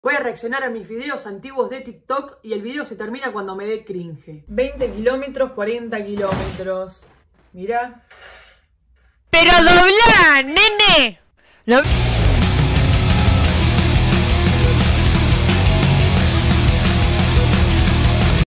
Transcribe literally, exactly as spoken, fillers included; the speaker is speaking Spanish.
Voy a reaccionar a mis videos antiguos de TikTok y el video se termina cuando me dé cringe. veinte kilómetros, cuarenta kilómetros. Mirá. ¡Pero doblá, nene! Lo...